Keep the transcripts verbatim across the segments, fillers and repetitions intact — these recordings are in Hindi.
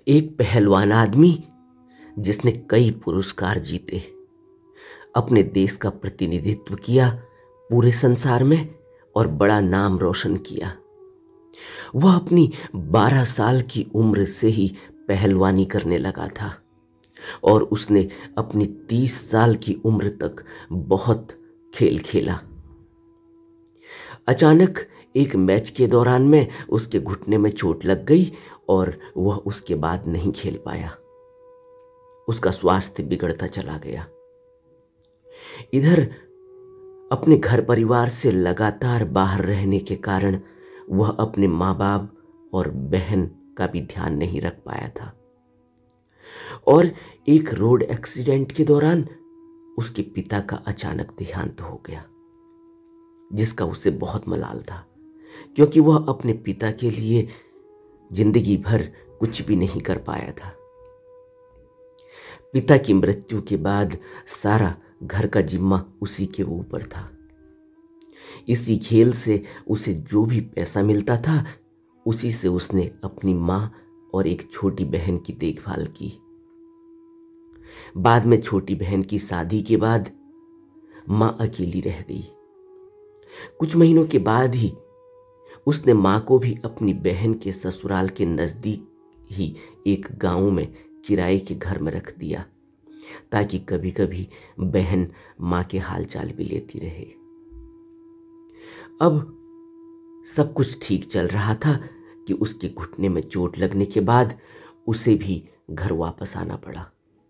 एक पहलवान आदमी जिसने कई पुरस्कार जीते, अपने देश का प्रतिनिधित्व किया पूरे संसार में और बड़ा नाम रोशन किया। वह अपनी बारह साल की उम्र से ही पहलवानी करने लगा था और उसने अपनी तीस साल की उम्र तक बहुत खेल खेला। अचानक एक मैच के दौरान में उसके घुटने में चोट लग गई और वह उसके बाद नहीं खेल पाया। उसका स्वास्थ्य बिगड़ता चला गया। इधर अपने घर परिवार से लगातार बाहर रहने के कारण वह अपने माँ बाप और बहन का भी ध्यान नहीं रख पाया था और एक रोड एक्सीडेंट के दौरान उसके पिता का अचानक देहांत हो गया, जिसका उसे बहुत मलाल था क्योंकि वह अपने पिता के लिए जिंदगी भर कुछ भी नहीं कर पाया था। पिता की मृत्यु के बाद सारा घर का जिम्मा उसी के ऊपर था। इसी खेल से उसे जो भी पैसा मिलता था उसी से उसने अपनी माँ और एक छोटी बहन की देखभाल की। बाद में छोटी बहन की शादी के बाद माँ अकेली रह गई। कुछ महीनों के बाद ही उसने माँ को भी अपनी बहन के ससुराल के नजदीक ही एक गांव में किराए के घर में रख दिया ताकि कभी कभी बहन माँ के हालचाल भी लेती रहे। अब सब कुछ ठीक चल रहा था कि उसके घुटने में चोट लगने के बाद उसे भी घर वापस आना पड़ा।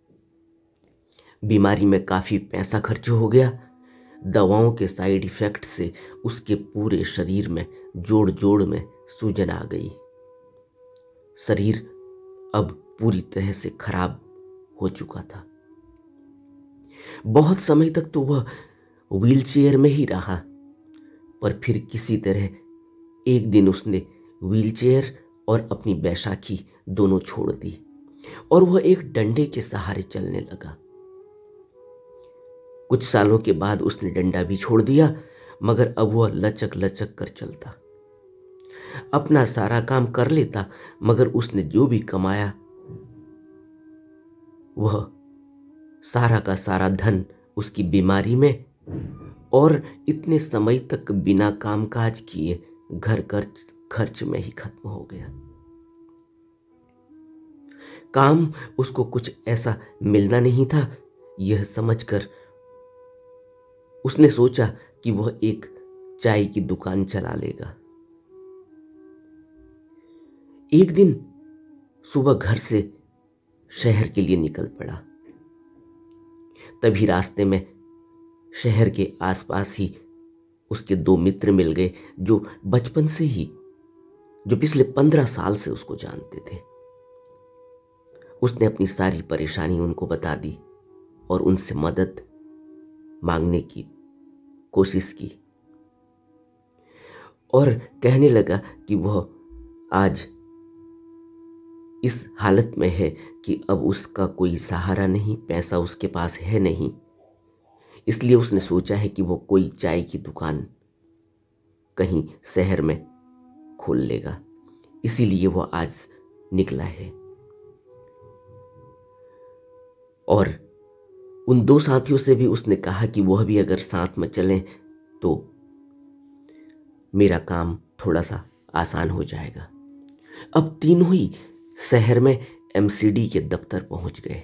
बीमारी में काफी पैसा खर्च हो गया। दवाओं के साइड इफेक्ट से उसके पूरे शरीर में जोड़ जोड़ में सूजन आ गई। शरीर अब पूरी तरह से खराब हो चुका था। बहुत समय तक तो वह व्हीलचेयर में ही रहा, पर फिर किसी तरह एक दिन उसने व्हीलचेयर और अपनी बैसाखी दोनों छोड़ दी और वह एक डंडे के सहारे चलने लगा। कुछ सालों के बाद उसने डंडा भी छोड़ दिया, मगर अब वह लचक लचक कर चलता, अपना सारा काम कर लेता, मगर उसने जो भी कमाया वह सारा का सारा धन उसकी बीमारी में और इतने समय तक बिना कामकाज किए घर खर्च खर्च में ही खत्म हो गया। काम उसको कुछ ऐसा मिलना नहीं था। यह समझकर उसने सोचा कि वह एक चाय की दुकान चला लेगा। एक दिन सुबह घर से शहर के लिए निकल पड़ा। तभी रास्ते में शहर के आसपास ही उसके दो मित्र मिल गए जो बचपन से ही, जो पिछले पंद्रह साल से उसको जानते थे। उसने अपनी सारी परेशानी उनको बता दी और उनसे मदद मांगने की कोशिश की और कहने लगा कि वह आज इस हालत में है कि अब उसका कोई सहारा नहीं, पैसा उसके पास है नहीं। इसलिए उसने सोचा है कि वो कोई चाय की दुकान कहीं शहर में खोल लेगा। इसीलिए वो आज निकला है। और उन दो साथियों से भी उसने कहा कि वह भी अगर साथ में चलें तो मेरा काम थोड़ा सा आसान हो जाएगा। अब तीनों ही शहर में एमसीडी के दफ्तर पहुंच गए।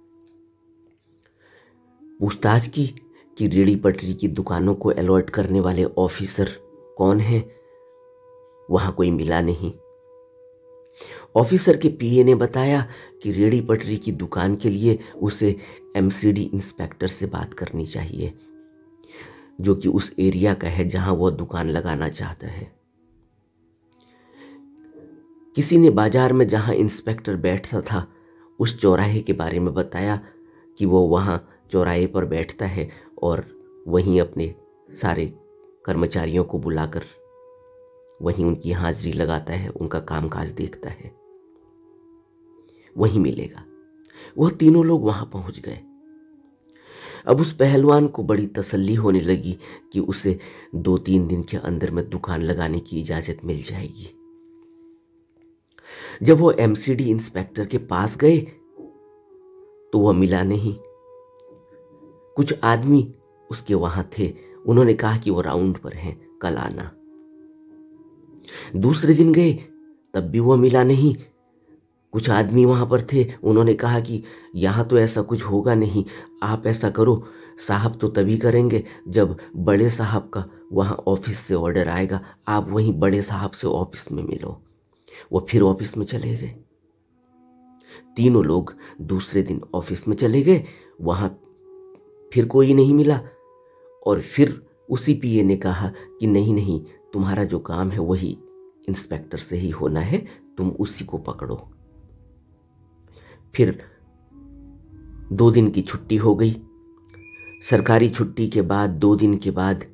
पूछताछ की कि रेहड़ी पटरी की दुकानों को अलर्ट करने वाले ऑफिसर कौन है। वहां कोई मिला नहीं। ऑफिसर के पीए ने बताया कि रेहड़ी पटरी की दुकान के लिए उसे एमसीडी इंस्पेक्टर से बात करनी चाहिए, जो कि उस एरिया का है जहां वह दुकान लगाना चाहता है। किसी ने बाजार में जहां इंस्पेक्टर बैठता था उस चौराहे के बारे में बताया कि वो वहां चौराहे पर बैठता है और वहीं अपने सारे कर्मचारियों को बुलाकर वहीं उनकी हाजिरी लगाता है, उनका कामकाज देखता है। वहीं मिलेगा। वह तीनों लोग वहां पहुंच गए। अब उस पहलवान को बड़ी तसल्ली होने लगी कि उसे दो तीन दिन के अंदर में दुकान लगाने की इजाजत मिल जाएगी। जब वो एमसीडी इंस्पेक्टर के पास गए तो वह मिला नहीं। कुछ आदमी उसके वहां थे, उन्होंने कहा कि वो राउंड पर हैं, कल आना। दूसरे दिन गए तब भी वो मिला नहीं। कुछ आदमी वहां पर थे, उन्होंने कहा कि यहां तो ऐसा कुछ होगा नहीं, आप ऐसा करो, साहब तो तभी करेंगे जब बड़े साहब का वहां ऑफिस से ऑर्डर आएगा, आप वहीं बड़े साहब से ऑफिस में मिलो। वो फिर ऑफिस में चले गए। तीनों लोग दूसरे दिन ऑफिस में चले गए, वहां फिर कोई नहीं मिला। और फिर उसी पीए ने कहा कि नहीं नहीं, तुम्हारा जो काम है वही इंस्पेक्टर से ही होना है, तुम उसी को पकड़ो। फिर दो दिन की छुट्टी हो गई। सरकारी छुट्टी के बाद दो दिन के बाद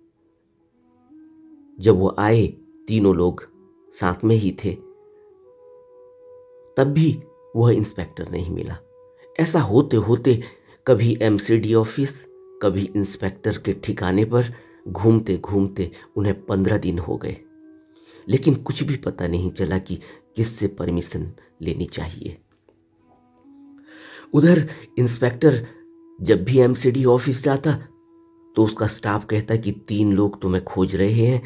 जब वो आए, तीनों लोग साथ में ही थे, तब भी वह इंस्पेक्टर नहीं मिला। ऐसा होते होते कभी एमसीडी ऑफिस, कभी इंस्पेक्टर के ठिकाने पर घूमते घूमते उन्हें पंद्रह दिन हो गए, लेकिन कुछ भी पता नहीं चला कि किससे परमिशन लेनी चाहिए। उधर इंस्पेक्टर जब भी एमसीडी ऑफिस जाता तो उसका स्टाफ कहता कि तीन लोग तुम्हें खोज रहे हैं।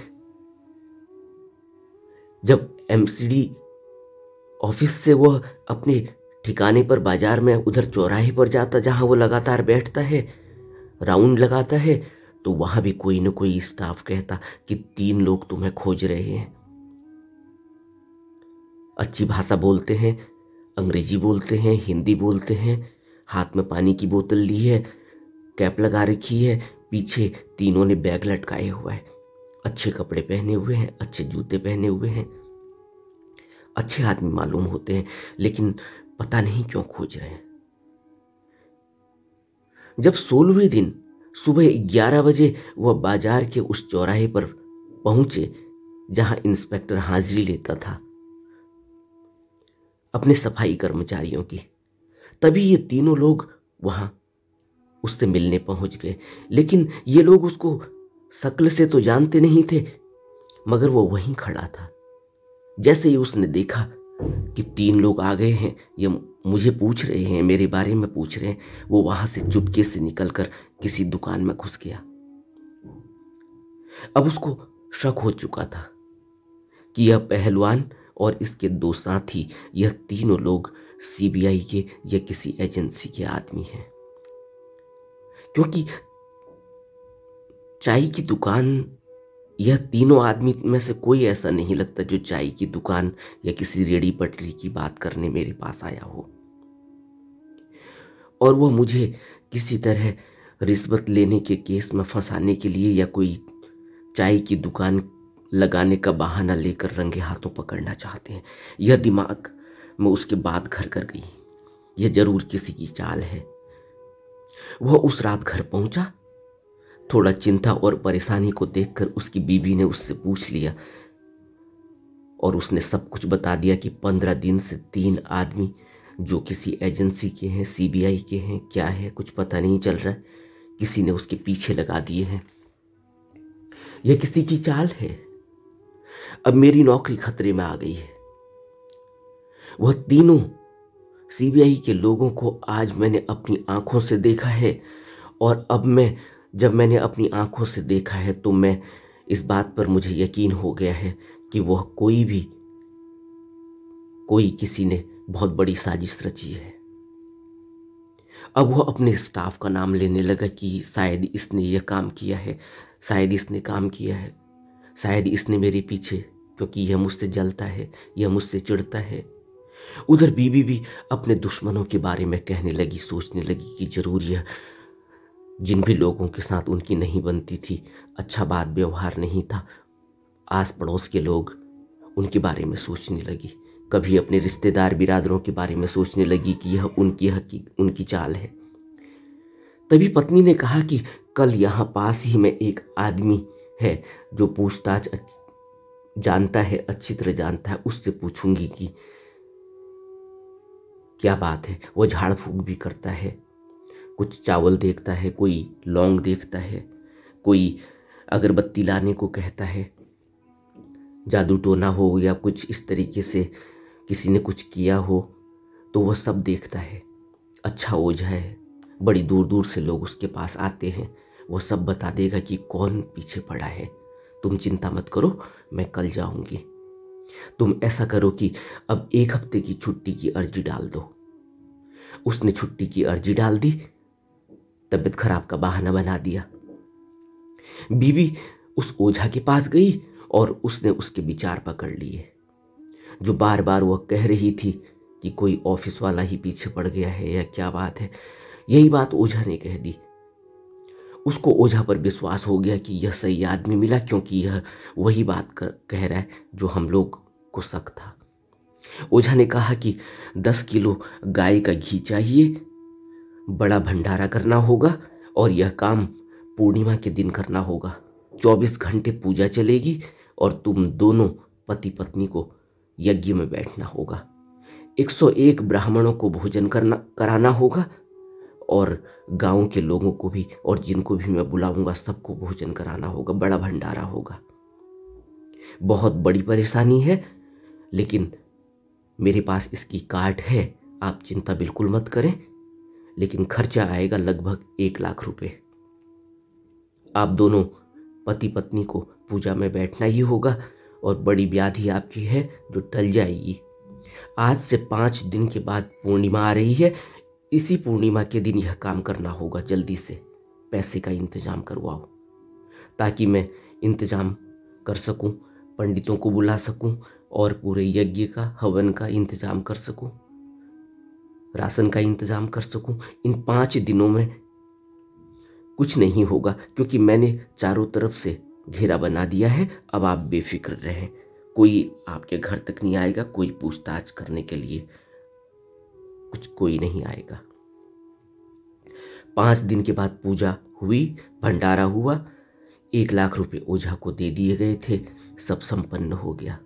जब एमसीडी ऑफिस से वह अपने ठिकाने पर बाजार में उधर चौराहे पर जाता जहां वो लगातार बैठता है, राउंड लगाता है, तो वहां भी कोई न कोई स्टाफ कहता कि तीन लोग तुम्हें खोज रहे हैं। अच्छी भाषा बोलते हैं, अंग्रेजी बोलते हैं, हिंदी बोलते हैं, हाथ में पानी की बोतल ली है, कैप लगा रखी है, पीछे तीनों ने बैग लटकाए हुआ है, अच्छे कपड़े पहने हुए हैं, अच्छे जूते पहने हुए हैं, अच्छे आदमी मालूम होते हैं, लेकिन पता नहीं क्यों खोज रहे हैं। जब सोलहवें दिन सुबह ग्यारह बजे वह बाजार के उस चौराहे पर पहुंचे जहां इंस्पेक्टर हाजिरी लेता था अपने सफाई कर्मचारियों की, तभी ये तीनों लोग वहां उससे मिलने पहुंच गए। लेकिन ये लोग उसको शक्ल से तो जानते नहीं थे, मगर वो वहीं खड़ा था। जैसे ही उसने देखा कि तीन लोग आ गए हैं, ये मुझे पूछ रहे हैं, मेरे बारे में पूछ रहे हैं, वो वहां से चुपके से निकलकर किसी दुकान में घुस गया। अब उसको शक हो चुका था कि यह पहलवान और इसके दो साथी, यह तीनों लोग सीबीआई के या किसी एजेंसी के आदमी हैं, क्योंकि चाय की दुकान, यह तीनों आदमी में से कोई ऐसा नहीं लगता जो चाय की दुकान या किसी रेड़ी पटरी की बात करने मेरे पास आया हो। और वह मुझे किसी तरह रिश्वत लेने के केस में फंसाने के लिए या कोई चाय की दुकान लगाने का बहाना लेकर रंगे हाथों पकड़ना चाहते हैं। यह दिमाग में उसके बाद घर कर गई, यह जरूर किसी की चाल है। वह उस रात घर पहुंचा। थोड़ा चिंता और परेशानी को देखकर उसकी बीवी ने उससे पूछ लिया और उसने सब कुछ बता दिया कि पंद्रह दिन से तीन आदमी जो किसी एजेंसी के हैं, सीबीआई के हैं, क्या है कुछ पता नहीं चल रहा है, किसी ने उसके पीछे लगा दिए हैं। यह किसी की चाल है। अब मेरी नौकरी खतरे में आ गई है। वह तीनों सीबीआई के लोगों को आज मैंने अपनी आंखों से देखा है, और अब मैं जब मैंने अपनी आंखों से देखा है तो मैं इस बात पर मुझे यकीन हो गया है कि वह कोई भी कोई किसी ने बहुत बड़ी साजिश रची है। अब वह अपने स्टाफ का नाम लेने लगा कि शायद इसने यह काम किया है, शायद इसने काम किया है, शायद इसने मेरे पीछे, क्योंकि यह मुझसे जलता है, यह मुझसे चिढ़ता है। उधर बीबी भी अपने दुश्मनों के बारे में कहने लगी, सोचने लगी कि जरूर यह जिन भी लोगों के साथ उनकी नहीं बनती थी, अच्छा बात व्यवहार नहीं था, आस पड़ोस के लोग, उनके बारे में सोचने लगी। कभी अपने रिश्तेदार बिरादरों के बारे में सोचने लगी कि यह उनकी हकी उनकी चाल है। तभी पत्नी ने कहा कि कल यहाँ पास ही में एक आदमी है जो पूछताछ जानता है, अच्छी तरह जानता है, उससे पूछूंगी कि क्या बात है। वह झाड़ फूक भी करता है, कुछ चावल देखता है, कोई लौंग देखता है, कोई अगरबत्ती लाने को कहता है, जादू टोना हो या कुछ इस तरीके से किसी ने कुछ किया हो तो वह सब देखता है। अच्छा ओझा है, बड़ी दूर दूर से लोग उसके पास आते हैं। वो सब बता देगा कि कौन पीछे पड़ा है। तुम चिंता मत करो, मैं कल जाऊंगी। तुम ऐसा करो कि अब एक हफ्ते की छुट्टी की अर्जी डाल दो। उसने छुट्टी की अर्जी डाल दी, तबीयत खराब का बहाना बना दिया। बीवी उस ओझा के पास गई और उसने उसके विचार पकड़ लिए। जो बार बार वह कह रही थी कि कोई ऑफिस वाला ही पीछे पड़ गया है या क्या बात है, यही बात ओझा ने कह दी। उसको ओझा पर विश्वास हो गया कि यह सही आदमी मिला, क्योंकि यह वही बात कर, कह रहा है जो हम लोग को शक था। ओझा ने कहा कि दस किलो गाय का घी चाहिए, बड़ा भंडारा करना होगा और यह काम पूर्णिमा के दिन करना होगा। चौबीस घंटे पूजा चलेगी और तुम दोनों पति पत्नी को यज्ञ में बैठना होगा। एक सौ एक ब्राह्मणों को भोजन करना कराना होगा और गांव के लोगों को भी, और जिनको भी मैं बुलाऊंगा सबको भोजन कराना होगा। बड़ा भंडारा होगा। बहुत बड़ी परेशानी है, लेकिन मेरे पास इसकी कार्ड है, आप चिंता बिल्कुल मत करें। लेकिन खर्चा आएगा लगभग एक लाख रुपए। आप दोनों पति पत्नी को पूजा में बैठना ही होगा और बड़ी व्याधि आपकी है जो टल जाएगी। आज से पाँच दिन के बाद पूर्णिमा आ रही है। इसी पूर्णिमा के दिन यह काम करना होगा। जल्दी से पैसे का इंतजाम करवाओ ताकि मैं इंतजाम कर सकूं, पंडितों को बुला सकूं और पूरे यज्ञ का, हवन का इंतजाम कर सकूं, राशन का इंतजाम कर सकूं। इन पाँच दिनों में कुछ नहीं होगा क्योंकि मैंने चारों तरफ से घेरा बना दिया है। अब आप बेफिक्र रहें, कोई आपके घर तक नहीं आएगा, कोई पूछताछ करने के लिए कुछ कोई नहीं आएगा। पांच दिन के बाद पूजा हुई, भंडारा हुआ, एक लाख रुपए ओझा को दे दिए गए थे। सब संपन्न हो गया।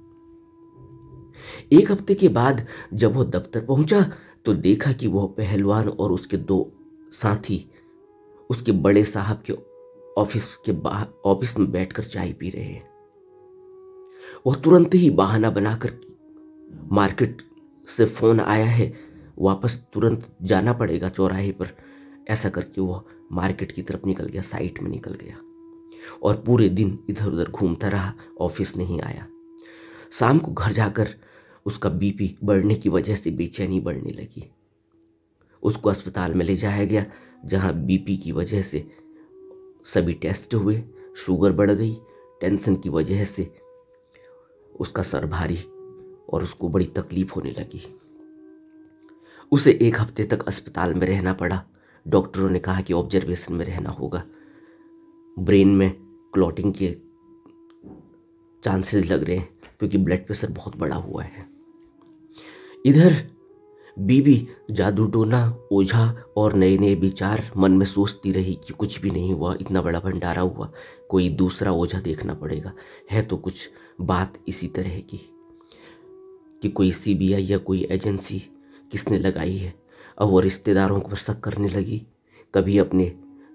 एक हफ्ते के बाद जब वो दफ्तर पहुंचा तो देखा कि वह पहलवान और उसके दो साथी उसके बड़े साहब के ऑफिस के बाहर ऑफिस में बैठकर चाय पी रहे हैं। वह तुरंत ही बहाना बनाकर मार्केट से फोन आया है, वापस तुरंत जाना पड़ेगा चौराहे पर, ऐसा करके वह मार्केट की तरफ निकल गया, साइट में निकल गया और पूरे दिन इधर उधर घूमता रहा। ऑफिस नहीं आया। शाम को घर जाकर उसका बीपी बढ़ने की वजह से बेचैनी बढ़ने लगी। उसको अस्पताल में ले जाया गया, जहां बीपी की वजह से सभी टेस्ट हुए, शुगर बढ़ गई, टेंशन की वजह से उसका सर भारी और उसको बड़ी तकलीफ होने लगी। उसे एक हफ्ते तक अस्पताल में रहना पड़ा। डॉक्टरों ने कहा कि ऑब्जर्वेशन में रहना होगा। ब्रेन में क्लॉटिंग के चांसेस लग रहे हैं क्योंकि ब्लड प्रेशर बहुत बढ़ा हुआ है। इधर बीबी जादू टोना, ओझा और नए नए विचार मन में सोचती रही कि कुछ भी नहीं हुआ, इतना बड़ा भंडारा हुआ, कोई दूसरा ओझा देखना पड़ेगा। है तो कुछ बात इसी तरह की कि कोई सीबीआई या कोई एजेंसी किसने लगाई है। अब वो रिश्तेदारों पर शक करने लगी, कभी अपने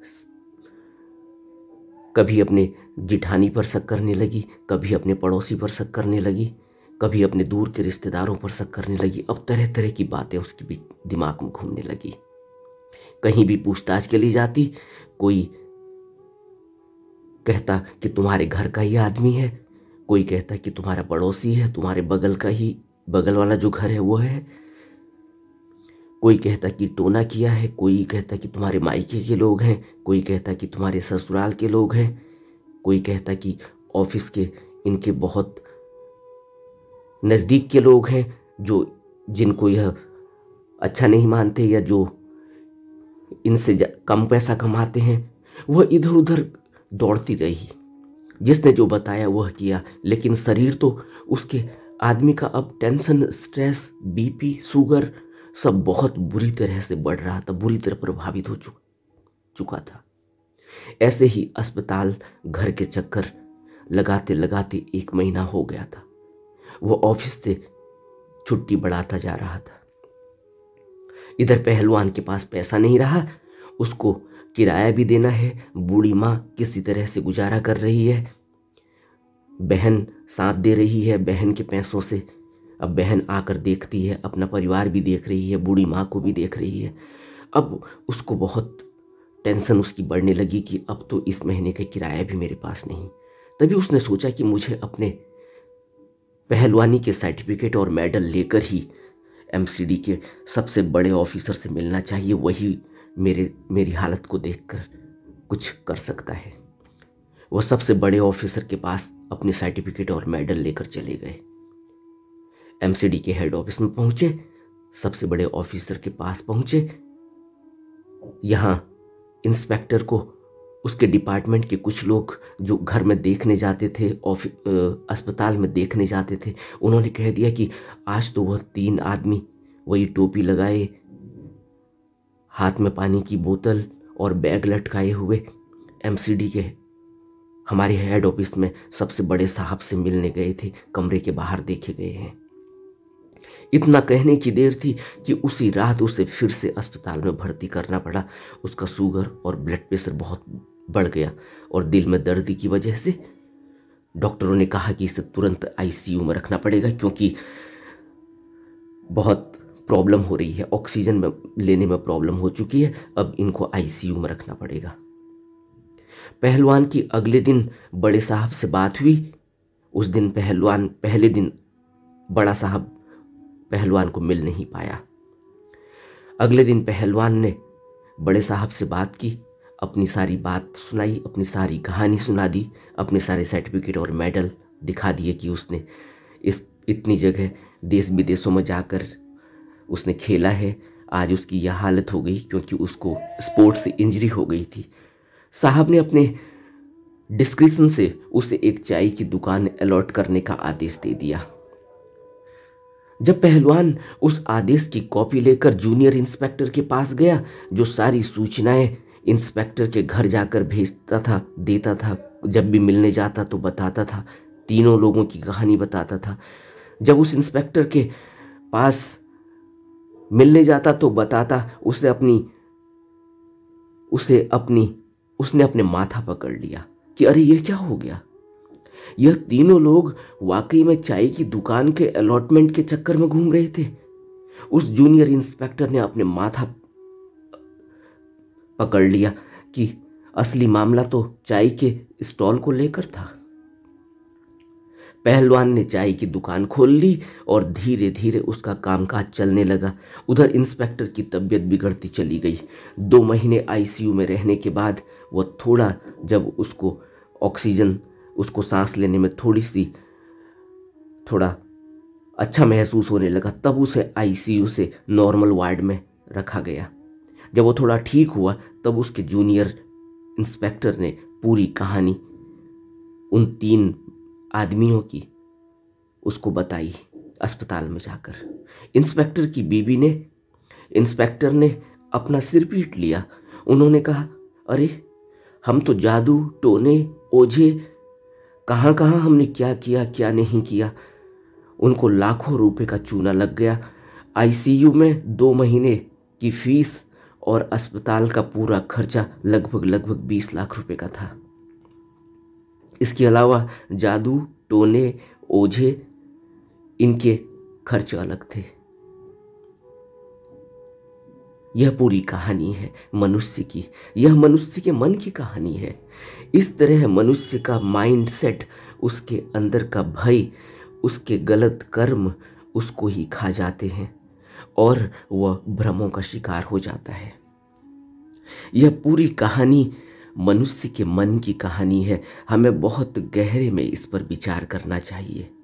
कभी अपने जिठानी पर शक करने लगी, कभी अपने पड़ोसी पर शक करने लगी, कभी अपने दूर के रिश्तेदारों पर शक करने लगी। अब तरह तरह की बातें उसके भी दिमाग में घूमने लगी। कहीं भी पूछताछ के लिए जाती, कोई कहता कि तुम्हारे घर का ही आदमी है, कोई कहता कि तुम्हारा पड़ोसी है, तुम्हारे बगल का ही, बगल वाला जो घर है वो है, कोई कहता कि टोना किया है, कोई कहता कि तुम्हारे मायके के लोग हैं, कोई कहता कि तुम्हारे ससुराल के लोग हैं, कोई कहता कि ऑफिस के इनके बहुत नज़दीक के लोग हैं जो जिनको यह अच्छा नहीं मानते या जो इनसे कम पैसा कमाते हैं। वह इधर उधर दौड़ती रही, जिसने जो बताया वह किया, लेकिन शरीर तो उसके आदमी का अब टेंशन, स्ट्रेस, बीपी, शुगर सब बहुत बुरी तरह से बढ़ रहा था, बुरी तरह प्रभावित हो चुका चुका था। ऐसे ही अस्पताल घर के चक्कर लगाते लगाते एक महीना हो गया था। वो ऑफिस से छुट्टी बढ़ाता जा रहा था। इधर पहलवान के पास पैसा नहीं रहा, उसको किराया भी देना है। बूढ़ी माँ किसी तरह से गुजारा कर रही है, बहन साथ दे रही है, बहन के पैसों से अब बहन आकर देखती है, अपना परिवार भी देख रही है, बूढ़ी माँ को भी देख रही है। अब उसको बहुत टेंशन उसकी बढ़ने लगी कि अब तो इस महीने का किराया भी मेरे पास नहीं। तभी उसने सोचा कि मुझे अपने पहलवानी के सर्टिफिकेट और मेडल लेकर ही एमसीडी के सबसे बड़े ऑफिसर से मिलना चाहिए, वही मेरे मेरी हालत को देखकर कुछ कर सकता है। वह सबसे बड़े ऑफिसर के पास अपने सर्टिफिकेट और मेडल लेकर चले गए। एमसीडी के हेड ऑफिस में पहुंचे, सबसे बड़े ऑफिसर के पास पहुंचे। यहाँ इंस्पेक्टर को उसके डिपार्टमेंट के कुछ लोग जो घर में देखने जाते थे, ऑफिस अस्पताल में देखने जाते थे, उन्होंने कह दिया कि आज तो वह तीन आदमी वही टोपी लगाए, हाथ में पानी की बोतल और बैग लटकाए हुए एमसीडी के हमारे हेड ऑफिस में सबसे बड़े साहब से मिलने गए थे, कमरे के बाहर देखे गए हैं। इतना कहने की देर थी कि उसी रात उसे फिर से अस्पताल में भर्ती करना पड़ा। उसका शुगर और ब्लड प्रेशर बहुत बढ़ गया और दिल में दर्द की वजह से डॉक्टरों ने कहा कि इसे तुरंत आईसीयू में रखना पड़ेगा, क्योंकि बहुत प्रॉब्लम हो रही है, ऑक्सीजन में लेने में प्रॉब्लम हो चुकी है, अब इनको आईसीयू में रखना पड़ेगा। पहलवान की अगले दिन बड़े साहब से बात हुई। उस दिन पहलवान पहले दिन बड़ा साहब पहलवान को मिल नहीं पाया। अगले दिन पहलवान ने बड़े साहब से बात की, अपनी सारी बात सुनाई, अपनी सारी कहानी सुना दी, अपने सारे सर्टिफिकेट और मेडल दिखा दिए कि उसने इस इतनी जगह देश विदेशों में जाकर उसने खेला है, आज उसकी यह हालत हो गई क्योंकि उसको स्पोर्ट्स से इंजरी हो गई थी। साहब ने अपने डिस्क्रिप्शन से उसे एक चाय की दुकान अलॉट करने का आदेश दे दिया। जब पहलवान उस आदेश की कॉपी लेकर जूनियर इंस्पेक्टर के पास गया, जो सारी सूचनाएं इंस्पेक्टर के घर जाकर भेजता था, देता था, जब भी मिलने जाता तो बताता था, तीनों लोगों की कहानी बताता था। जब उस इंस्पेक्टर के पास मिलने जाता तो बताता, उसे अपनी उसे अपनी उसने अपने माथा पकड़ लिया कि अरे ये क्या हो गया। यह तीनों लोग वाकई में चाय की दुकान के अलॉटमेंट के चक्कर में घूम रहे थे। उस जूनियर इंस्पेक्टर ने अपने माथा पकड़ लिया कि असली मामला तो चाय के स्टॉल को लेकर था। पहलवान ने चाय की दुकान खोल ली और धीरे धीरे उसका कामकाज चलने लगा। उधर इंस्पेक्टर की तबीयत बिगड़ती चली गई। दो महीने आईसीयू में रहने के बाद वह थोड़ा, जब उसको ऑक्सीजन, उसको सांस लेने में थोड़ी सी थोड़ा अच्छा महसूस होने लगा, तब उसे आईसीयू से नॉर्मल वार्ड में रखा गया। जब वो थोड़ा ठीक हुआ तब उसके जूनियर इंस्पेक्टर ने पूरी कहानी उन तीन आदमियों की उसको बताई अस्पताल में जाकर। इंस्पेक्टर की बीवी ने इंस्पेक्टर ने अपना सिर पीट लिया। उन्होंने कहा, अरे हम तो जादू टोने ओझे कहाँ कहाँ हमने क्या किया क्या नहीं किया। उनको लाखों रुपए का चूना लग गया। आईसीयू में दो महीने की फीस और अस्पताल का पूरा खर्चा लगभग लगभग बीस लाख रुपए का था। इसके अलावा जादू टोने ओझे इनके खर्च अलग थे। यह पूरी कहानी है मनुष्य की, यह मनुष्य के मन की कहानी है। इस तरह मनुष्य का माइंड सेट, उसके अंदर का भय, उसके गलत कर्म उसको ही खा जाते हैं और वह भ्रमों का शिकार हो जाता है। यह पूरी कहानी मनुष्य के मन की कहानी है। हमें बहुत गहरे में इस पर विचार करना चाहिए।